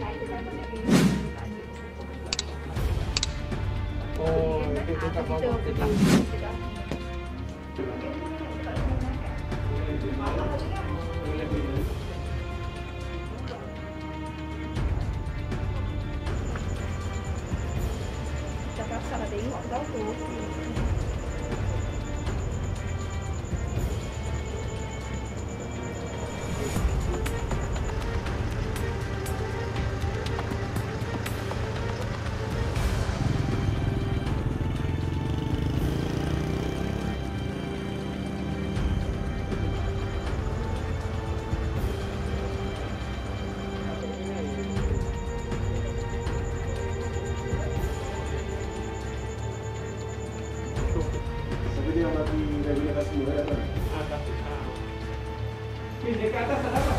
Oh, itu tak bawa kita. Cakap salah tengok kau tu. Siapa dia yang lagi dari atas semua kan? Dekat atas ada apa?